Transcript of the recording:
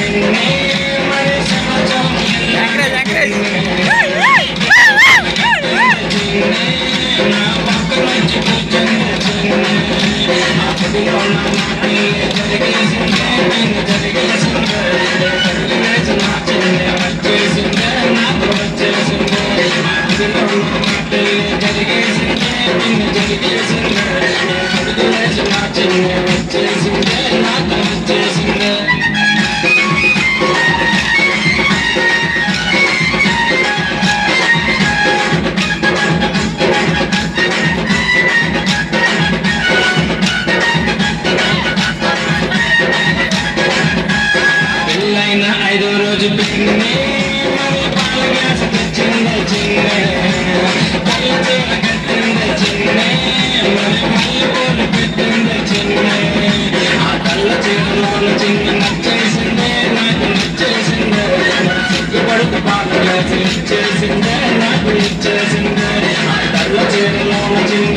ఐదో రోజు పిన్నే పాల గ్లాస్ తెచ్చిందే చిన్నే కళ్ళ చీర కట్టిందే చిన్నే మల్లెపూలు పెట్టిందే చిన్నే ఆ కళ్ళ చీరలోన చిన్న నచ్చేసిందే నాకు నచ్చేసిందే సిగ్గుపడుతూ పాల గ్లాస్ ఇచ్చేసిందే నాకు ఇచ్చేసిందే ఆ కళ్ళ చీరలోన చిన్న